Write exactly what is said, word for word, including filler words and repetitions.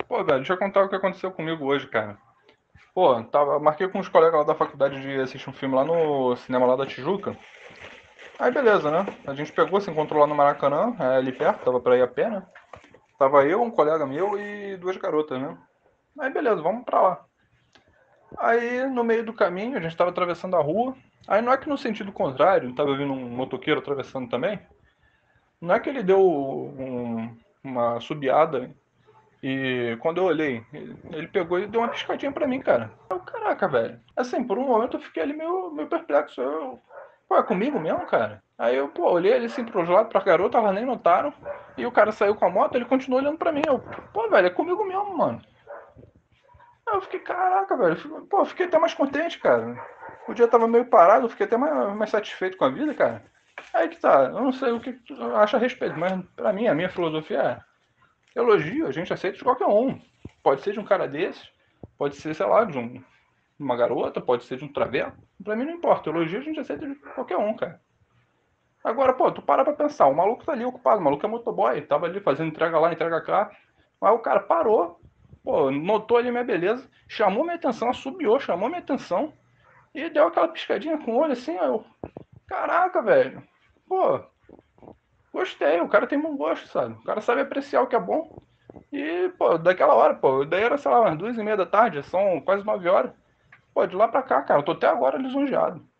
Pô, velho, deixa eu contar o que aconteceu comigo hoje, cara. Pô, tava, marquei com uns colegas lá da faculdade de assistir um filme lá no cinema lá da Tijuca. Aí beleza, né? A gente pegou, se encontrou lá no Maracanã, é, ali perto, tava pra ir a pé, né? Tava eu, um colega meu e duas garotas, né? Aí beleza, vamos pra lá. Aí no meio do caminho, a gente tava atravessando a rua. Aí não é que no sentido contrário, tava vindo um motoqueiro atravessando também. Não é que ele deu um- uma subiada. E quando eu olhei, ele pegou e deu uma piscadinha pra mim, cara. Eu, caraca, velho. Assim, por um momento eu fiquei ali meio, meio perplexo. Eu, pô, é comigo mesmo, cara? Aí eu, pô, olhei ali assim pros lados, pra garota, elas nem notaram. E o cara saiu com a moto, ele continuou olhando pra mim. Eu, pô, velho, é comigo mesmo, mano. Aí eu fiquei, caraca, velho. Pô, eu fiquei até mais contente, cara. O dia tava meio parado, eu fiquei até mais, mais satisfeito com a vida, cara. Aí que tá, eu não sei o que tu acha a respeito, mas pra mim, a minha filosofia é elogio, a gente aceita de qualquer um. Pode ser de um cara desses, pode ser, sei lá, de um, uma garota, pode ser de um traveco. Pra mim não importa. Elogio a gente aceita de qualquer um, cara. Agora, pô, tu para pra pensar, o maluco tá ali ocupado, o maluco é motoboy, tava ali fazendo entrega lá, entrega cá. Aí o cara parou, pô, notou ali minha beleza, chamou minha atenção, assobiou, chamou minha atenção e deu aquela piscadinha com o olho assim, ó, eu, caraca, velho. Pô, gostei, o cara tem bom gosto, sabe? O cara sabe apreciar o que é bom. E, pô, daquela hora, pô, daí era, sei lá, umas duas e meia da tarde, são quase nove horas. Pô, de lá pra cá, cara, eu tô até agora lisonjeado.